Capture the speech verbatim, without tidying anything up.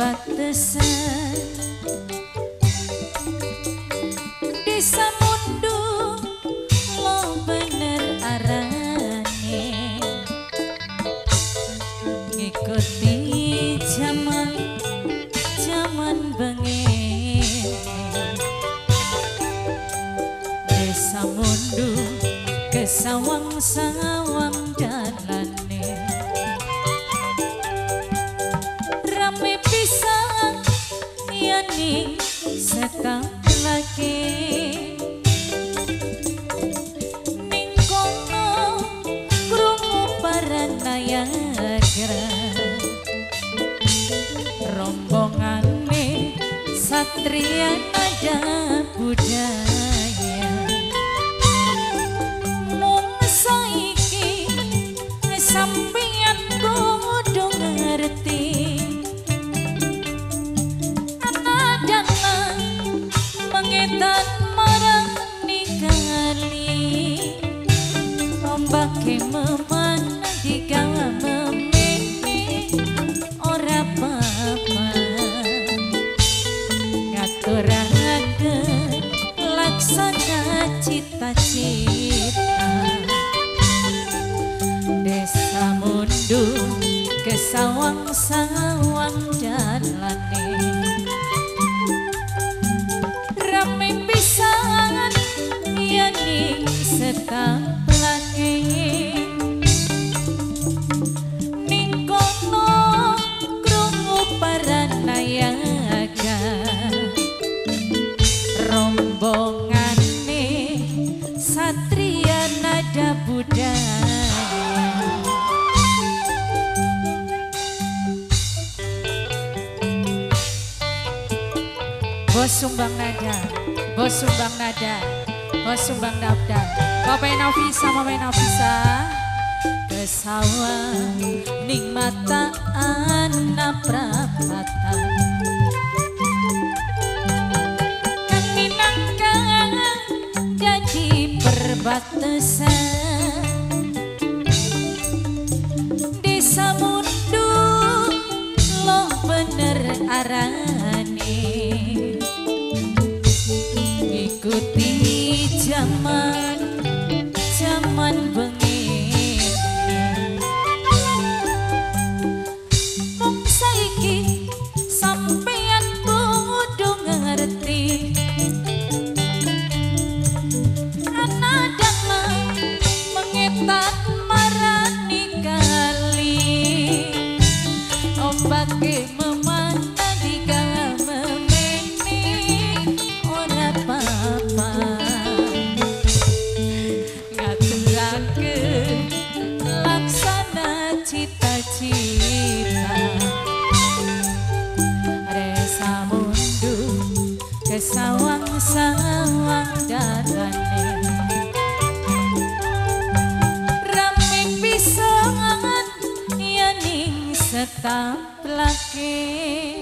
perbatasan desa mundu lo bener arane ngikuti zaman zaman bengi desa mundu kesawang-sawang dalane rame pisan yani setang lagi ning kono krungu Paranayagra rombongane satria nada budaya mung saiki sampeyan kudu ngerti mengetan marang nikali ombake memanah digawa memini ora apa-apa ngaturaken laksana cita-cita desa mundu kesawang-sawang dalane rame pisan yani setang lagi ning kono krungu Paranayaga rombongane satria nada budaya bos sumbang nada, bos sumbang nada, bos sumbang daftar. Bapak Nafisa, Mama Nafisa, kesawang ning mata anak prapatan. Kan minangka jadi perbatasan desa mundu lo bener arane ikuti zaman zaman bengi mung saiki sampeyan kudu ngerti ana dama mengetan marani kali ombake memanah digawa cita-cita desa mundu kesawang-sawang dalane rame pisan yani setap lagi